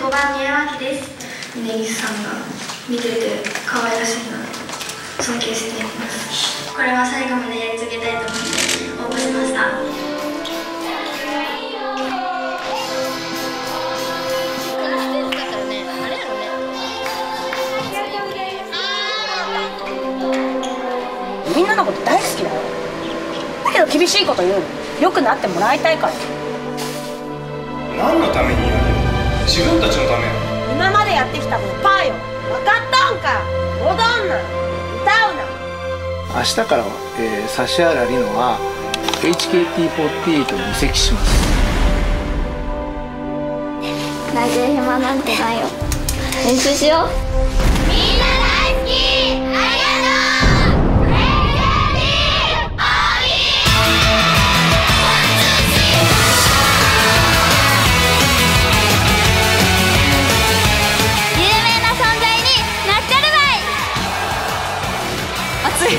番宮脇です。峯岸さんが見てて可愛らしいなと尊敬しています。これは最後までやり遂げたいと思って応募しました。 みんなのこと大好きだよ。だけど厳しいこと言うの。良くなってもらいたいから。 何のためにやるの？自分たちのためや。 今までやってきたものパーよ。分かったんか。踊んな、歌うな。 明日からは、指原莉乃は HKT48 に移籍します。 泣いてる暇なんてないよ。練習しよう。みんな大好き、ありがとう。有名な存在になっちゃるばい。熱い。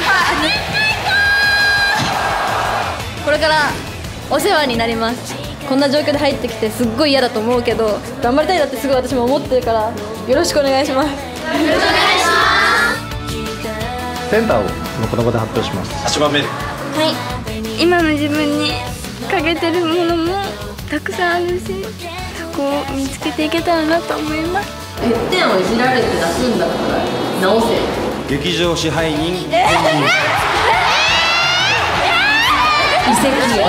これからお世話になります。こんな状況で入ってきてすっごい嫌だと思うけど頑張りたいなってすごい私も思ってるからよろしくお願いします。よろしくお願いします。 センターをこの場で発表します。 8番目で。 はい。今の自分に欠けてるものもたくさんあるし、そこを見つけていけたらなと思います。 欠点をいじられて出すんだから直せ。 劇場支配人。 移籍を。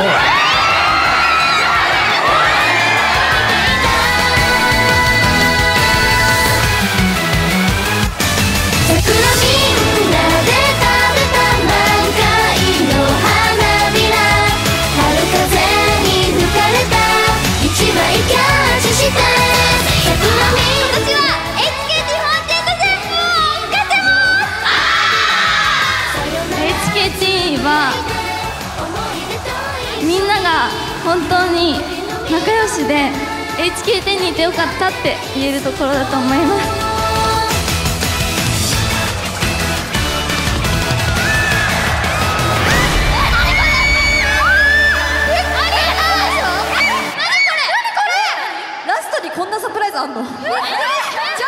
みんなが本当に仲良しで HKT にいてよかったって言えるところだと思います。 ラストにこんなサプライズあんの？